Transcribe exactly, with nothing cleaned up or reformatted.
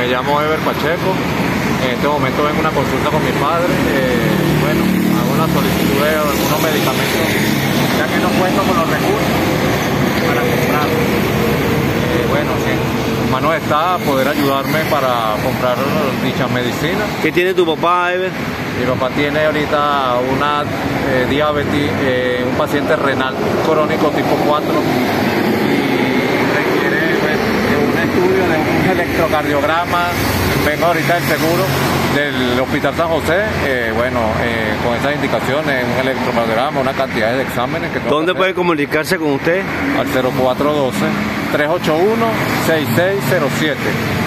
me llamo Ever Pacheco. En este momento vengo a una consulta con mi padre. Eh, bueno, hago una solicitud de algunos medicamentos, ya que no cuento con los recursos para comprarlos. Eh, bueno, sí, en manos está poder ayudarme para comprar dichas medicinas. ¿Qué tiene tu papá, Ever? Mi papá tiene ahorita una eh, diabetes, eh, un paciente renal crónico tipo cuatro y requiere pues, de un estudio, de un electrocardiograma. Vengo ahorita del seguro del Hospital San José, eh, bueno, eh, con esas indicaciones, un electrocardiograma, una cantidad de exámenes que tengo. ¿Dónde que puede comunicarse con usted? Al cero cuatro uno dos, tres ocho uno, seis seis cero siete.